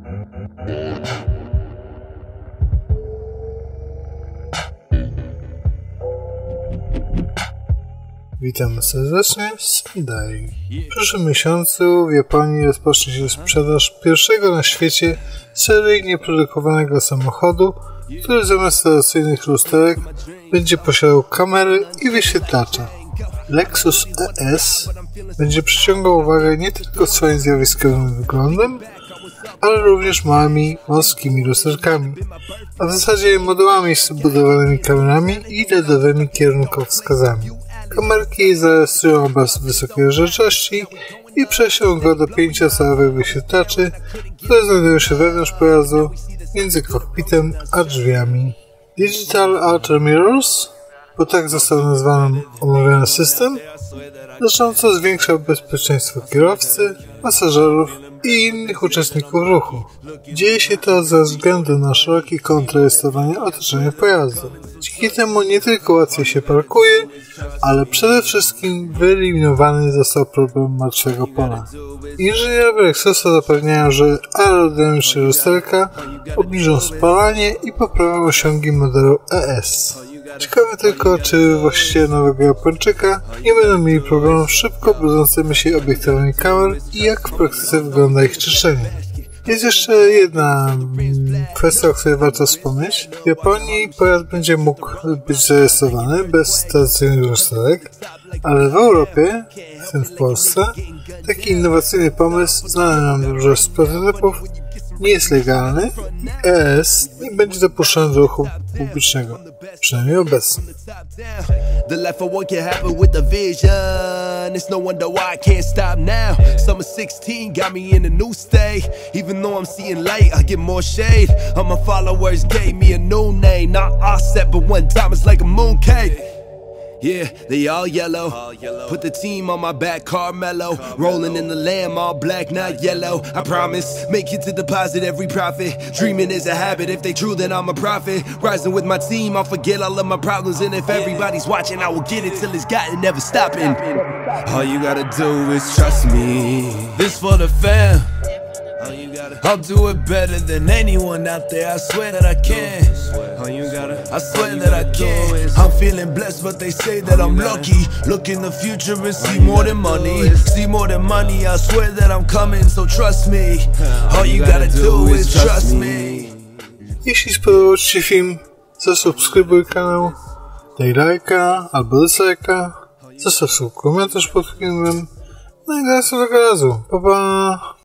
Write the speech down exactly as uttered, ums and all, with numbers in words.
Witam serdecznie w Sunday. W przyszłym miesiącu w Japonii rozpocznie się sprzedaż pierwszego na świecie seryjnie produkowanego samochodu, który zamiast tradycyjnych lusterek będzie posiadał kamery i wyświetlacze. Lexus E S będzie przyciągał uwagę nie tylko swoim zjawiskowym wyglądem, ale również małymi, wąskimi lusterkami, a w zasadzie modułami z wbudowanymi kamerami i LEDowymi kierunkowskazami. Kamerki zarejestrują obraz wysokiej rozdzielczości i prześlą go do pięciocalowych wyświetlaczy, które znajdują się wewnątrz pojazdu między kokpitem a drzwiami. Digital Outer Mirrors, bo tak został nazwany omawiany system, znacząco zwiększa bezpieczeństwo kierowcy, pasażerów i innych uczestników ruchu. Dzieje się to ze względu na szeroki kąt rejestrowania otoczenia pojazdu. Dzięki temu nie tylko łatwiej się parkuje, ale przede wszystkim wyeliminowany został problem martwego pola. Inżynierowie Lexusa zapewniają, że aerodynamiczne lusterka obniżą spalanie i poprawią osiągi modelu E S. Ciekawe tylko, czy właściciele nowego Japończyka nie będą mieli problemów z szybko brudzącymi się obiektywami kamer i jak w praktyce wygląda ich czyszczenie. Jest jeszcze jedna kwestia, o której warto wspomnieć. W Japonii pojazd będzie mógł być zarejestrowany bez tradycyjnych lusterek, ale w Europie, w tym w Polsce, taki innowacyjny pomysł, znany nam dobrze z prototypów, nie jest legalny i E S nie będzie dopuszczony do ruchu publicznego, przynajmniej obecnie. The life I want can happen with the vision. It's no wonder why I can't stop now. Summer sixteen got me in a new state. Even though I'm seeing light, I get more shade. All my followers gave me a new name. Not offset, but one time it's like a mooncake. Yeah, they all yellow. Put the team on my back, Carmelo. Rolling in the lamb, all black, not yellow. I promise, make it to deposit every profit. Dreaming is a habit, if they true, then I'm a prophet. Rising with my team, I'll forget all of my problems. And if everybody's watching, I will get it till it's got it, never stopping. All you gotta do is trust me. This for the fam. I'll do it better than anyone out there. I swear that I can. I swear that I can. I'm feeling blessed, but they say that I'm lucky. Look in the future and see more than money. See more than money. I swear that I'm coming, so trust me. All you gotta do is trust me. Jeśli spodobał Ci się film, zasubskrybuj kanał, daj lajka albo dysajka, zostaw komentarz pod filmem. No i do następnego razu. Pa pa!